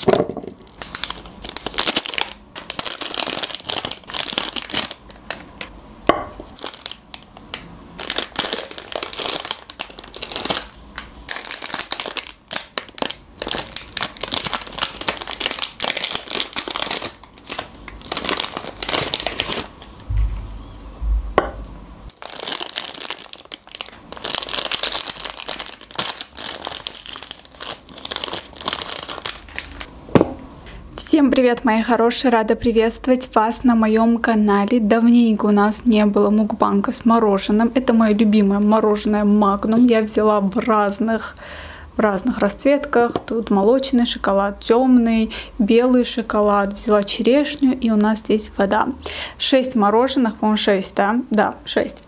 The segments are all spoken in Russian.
Всем привет, мои хорошие! Рада приветствовать вас на моем канале. Давненько у нас не было мукбанга с мороженым. Это мое любимое мороженое Магнум. Я взяла в разных расцветках. Тут молочный шоколад, темный, белый шоколад. Взяла черешню, и у нас здесь вода. 6 мороженых, по-моему, 6, да? Да, 6.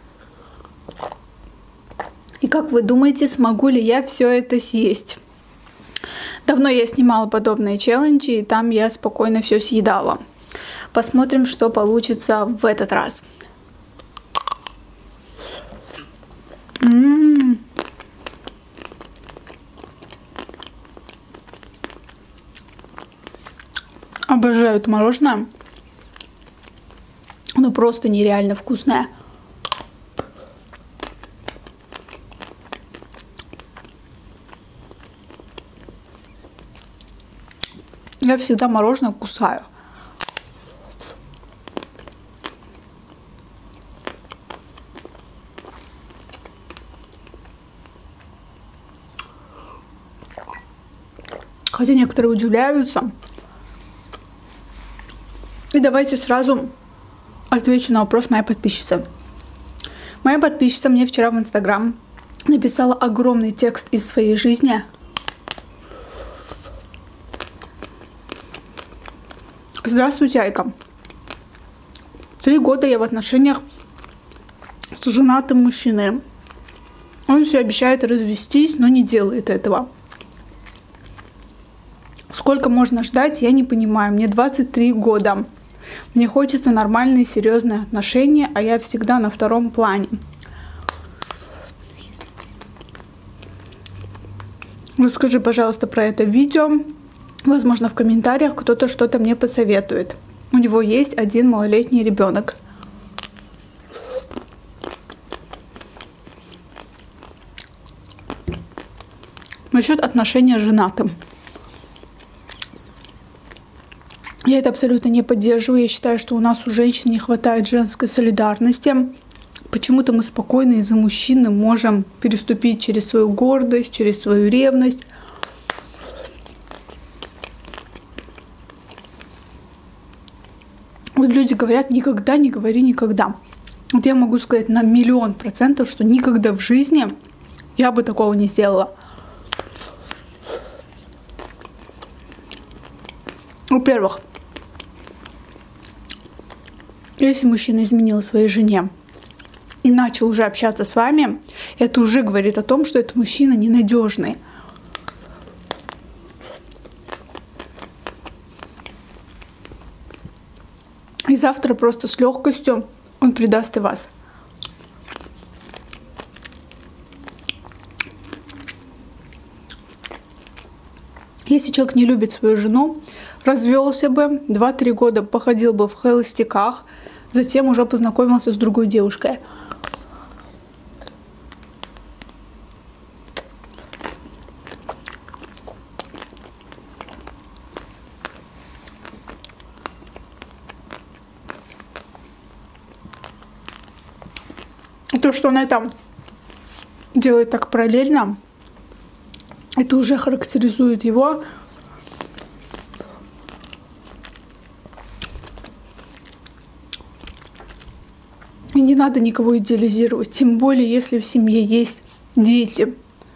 И как вы думаете, смогу ли я все это съесть? Давно я снимала подобные челленджи, и там я спокойно все съедала. Посмотрим, что получится в этот раз. Обожаю это мороженое. Оно просто нереально вкусное. Я всегда мороженое кусаю. Хотя некоторые удивляются. И давайте сразу отвечу на вопрос моей подписчицы. Моя подписчица мне вчера в Инстаграм написала огромный текст из своей жизни. Здравствуйте, Айка. 3 года я в отношениях с женатым мужчиной. Он все обещает развестись, но не делает этого. Сколько можно ждать, я не понимаю. Мне 23 года. Мне хочется нормальные, серьезные отношения, а я всегда на втором плане. Расскажи, пожалуйста, про это видео. Возможно, в комментариях кто-то что-то мне посоветует. У него есть 1 малолетний ребенок. Насчет отношения с женатым. Я это абсолютно не поддерживаю. Я считаю, что у нас у женщин не хватает женской солидарности. Почему-то мы спокойно из-за мужчины можем переступить через свою гордость, через свою ревность. Вот люди говорят, никогда не говори никогда. Вот я могу сказать на 1000000%, что никогда в жизни я бы такого не сделала. Во-первых, если мужчина изменил своей жене и начал уже общаться с вами, это уже говорит о том, что этот мужчина ненадежный. И завтра просто с легкостью он предаст и вас. Если человек не любит свою жену, развелся бы, 2-3 года походил бы в холостяках, затем уже познакомился с другой девушкой. То, что он это делает так параллельно, это уже характеризует его. И не надо никого идеализировать, тем более, если в семье есть дети.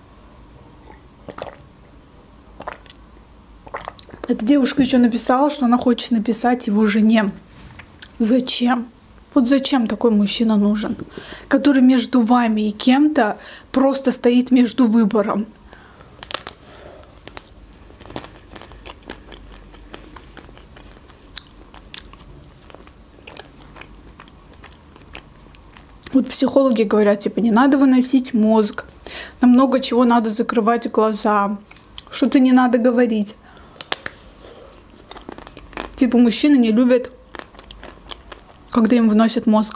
Эта девушка еще написала, что она хочет написать его жене. Зачем? Вот зачем такой мужчина нужен, который между вами и кем-то просто стоит между выбором? Вот психологи говорят, типа, не надо выносить мозг, на много чего надо закрывать глаза, что-то не надо говорить. Типа мужчины не любят, когда им выносят мозг.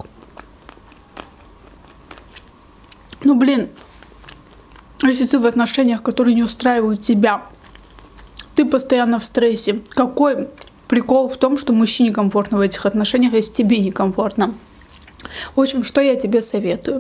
Ну блин, если ты в отношениях, которые не устраивают тебя, ты постоянно в стрессе, какой прикол в том, что мужчине комфортно в этих отношениях, если тебе некомфортно? В общем, что я тебе советую?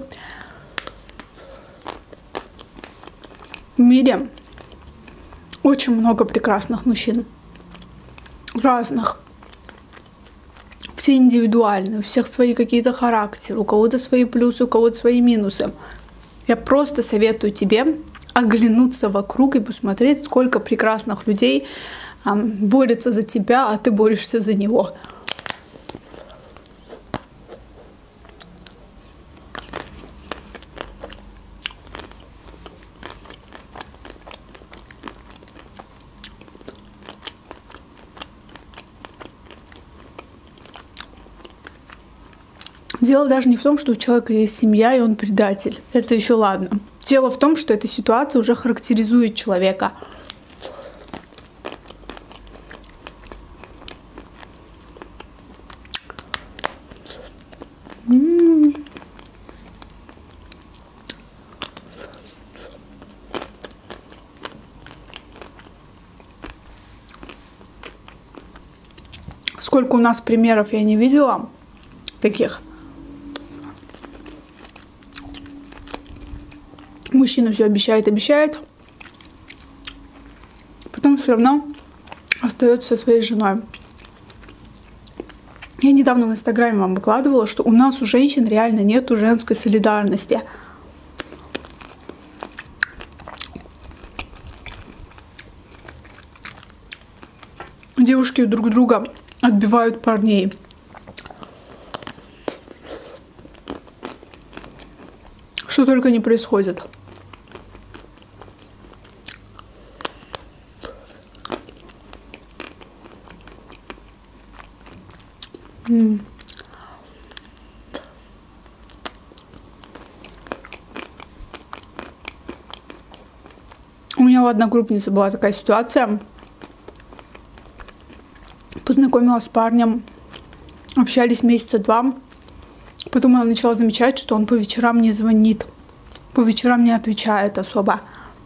В мире очень много прекрасных мужчин. Разных. Все индивидуальные, у всех свои какие-то характеры, у кого-то свои плюсы, у кого-то свои минусы. Я просто советую тебе оглянуться вокруг и посмотреть, сколько прекрасных людей борются за тебя, а ты борешься за него. Дело даже не в том, что у человека есть семья, и он предатель. Это еще ладно. Дело в том, что эта ситуация уже характеризует человека. Сколько у нас примеров я не видела таких. Мужчина все обещает, обещает, потом все равно остается со своей женой. Я недавно в Инстаграме вам выкладывала, что у нас у женщин реально нету женской солидарности. Девушки друг друга отбивают парней. Что только не происходит. У меня у одногруппницы была такая ситуация. Познакомилась с парнем, общались месяца 2. Потом она начала замечать, что он по вечерам не звонит, по вечерам не отвечает особо.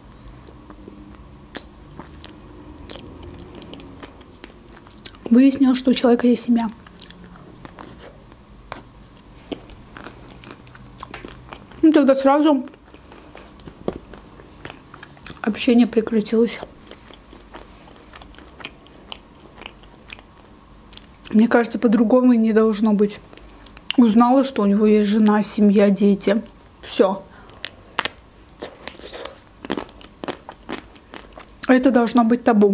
Выяснилось, что у человека есть семья. Ну, тогда сразу общение прекратилось. Мне кажется, по-другому и не должно быть. Узнала, что у него есть жена, семья, дети. Все. Это должно быть табу.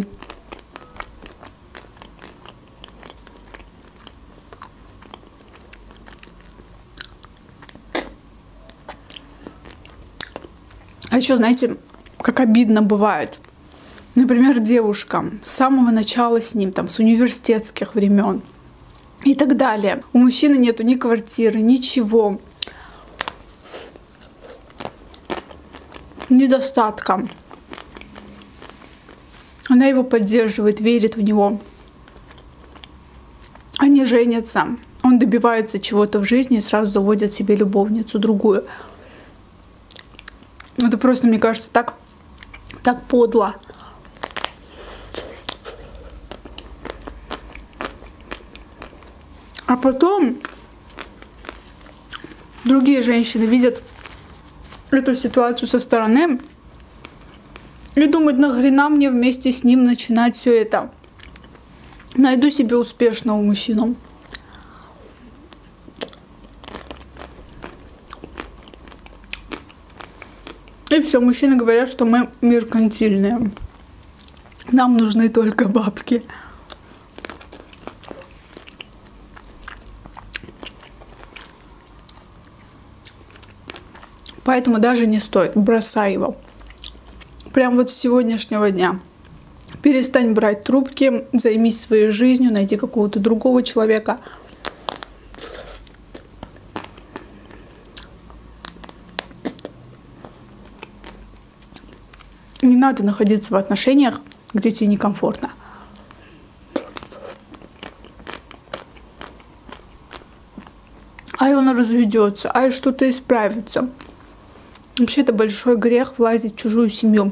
А еще, знаете, как обидно бывает. Например, девушка с самого начала с ним, там, с университетских времен и так далее. У мужчины нету ни квартиры, ничего. Недостатка. Она его поддерживает, верит в него. Они женятся. Он добивается чего-то в жизни и сразу заводит себе любовницу, другую. Это просто, мне кажется, так подло. А потом другие женщины видят эту ситуацию со стороны и думают, нахрена мне вместе с ним начинать все это. Найду себе успешного мужчину. И все, мужчины говорят, что мы меркантильные. Нам нужны только бабки. Поэтому даже не стоит, бросай его. Прям вот с сегодняшнего дня. Перестань брать трубки, займись своей жизнью, найди какого-то другого человека. Не надо находиться в отношениях, где тебе некомфортно. разведется, ай, что-то исправится. Вообще, это большой грех влазить в чужую семью.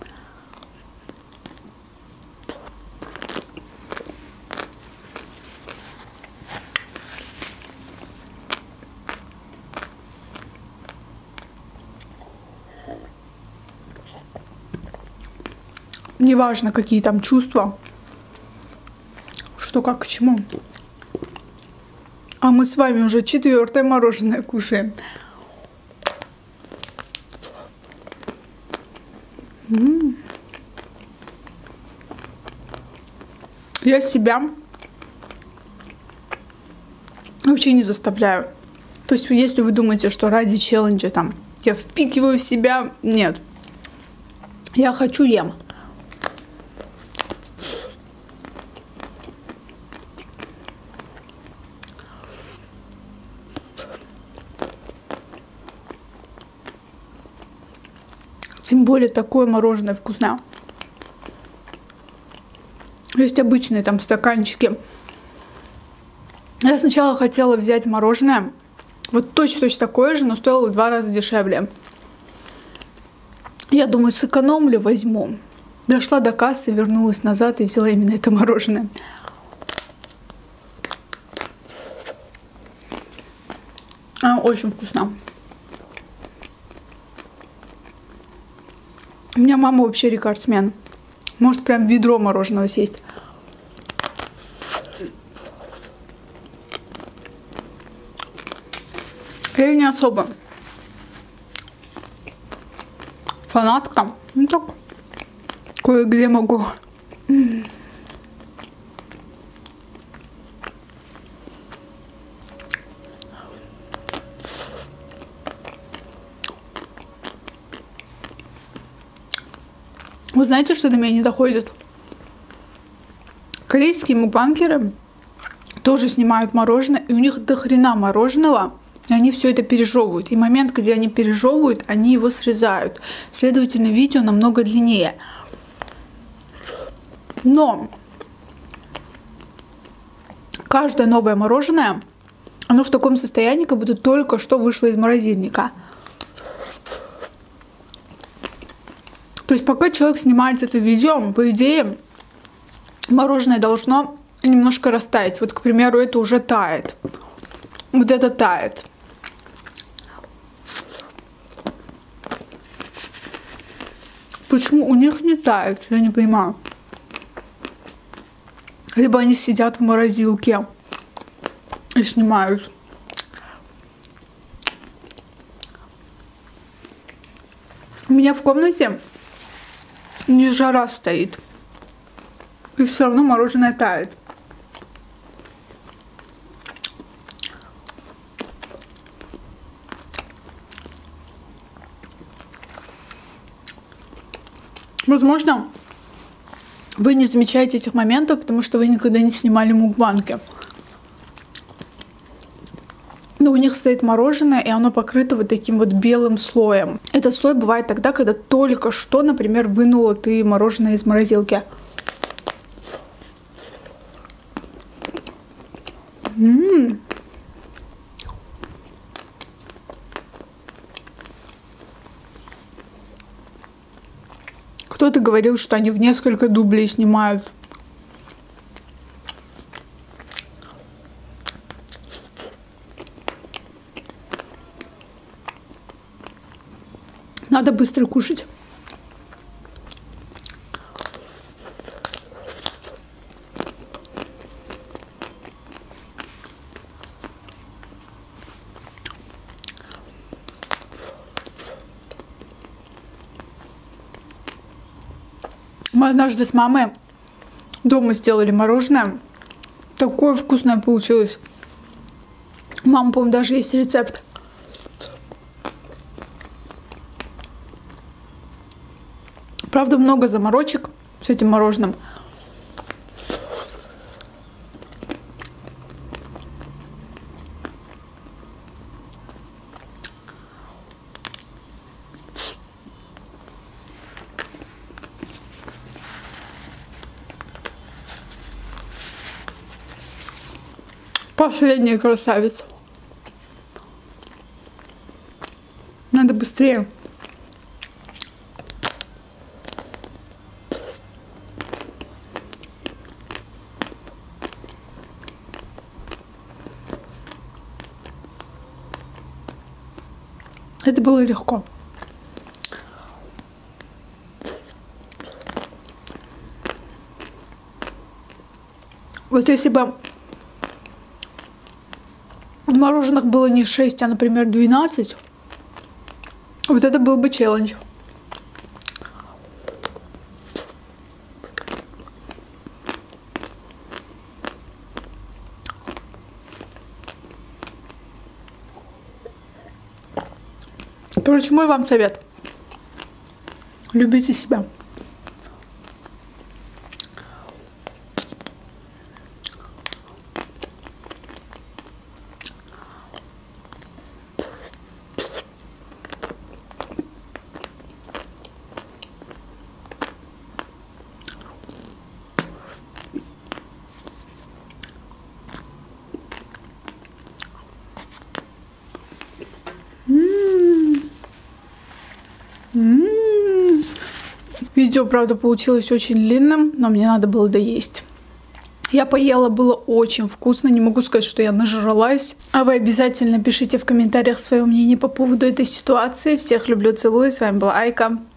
Неважно, какие там чувства, что как к чему. А мы с вами уже 4-е мороженое кушаем. Я себя вообще не заставляю. То есть, если вы думаете, что ради челленджа там я впикиваю в себя, нет. Я хочу, ем. Тем более такое мороженое вкусное. Есть обычные там стаканчики. Я сначала хотела взять мороженое. Вот точно такое же, но стоило в 2 раза дешевле. Я думаю, сэкономлю, возьму. Дошла до кассы, вернулась назад и взяла именно это мороженое. Очень вкусно. У меня мама вообще рекордсмен. Может прям ведро мороженого съесть. Я не особо фанатка. Ну так, кое-где могу. Вы знаете, что до меня не доходит? Корейские мукбангеры тоже снимают мороженое, и у них до хрена мороженого, и они все это пережевывают. И момент, где они пережевывают, они его срезают. Следовательно, видео намного длиннее. Но каждое новое мороженое, оно в таком состоянии, как будто только что вышло из морозильника. То есть пока человек снимает это видео, по идее, мороженое должно немножко растаять. Вот, к примеру, это уже тает. Вот это тает. Почему у них не тает? Я не понимаю. Либо они сидят в морозилке и снимают. У меня в комнате не жара стоит. И все равно мороженое тает. Возможно, вы не замечаете этих моментов, потому что вы никогда не снимали мукбанги. Но у них стоит мороженое, и оно покрыто вот таким вот белым слоем. Этот слой бывает тогда, когда только что, например, вынула ты мороженое из морозилки. Кто-то говорил, что они в несколько дублей снимают. Надо быстро кушать. Мы однажды с мамой дома сделали мороженое. Такое вкусное получилось. Мама, по-моему, даже есть рецепт. Правда, много заморочек с этим мороженым. Последний красавец. быстрее. Это было легко. Вот если бы в мороженых было не 6, а, например, 12, вот это был бы челлендж. Короче, мой вам совет. Любите себя. Видео, правда, получилось очень длинным, но мне надо было доесть. Я поела, было очень вкусно, не могу сказать, что я нажралась. А вы обязательно пишите в комментариях свое мнение по поводу этой ситуации. Всех люблю, целую, с вами была Айка.